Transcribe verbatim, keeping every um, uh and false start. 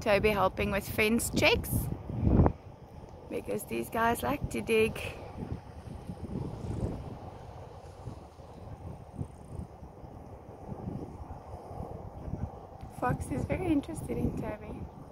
Toby helping with fence checks because these guys like to dig. Fox is very interested in Toby.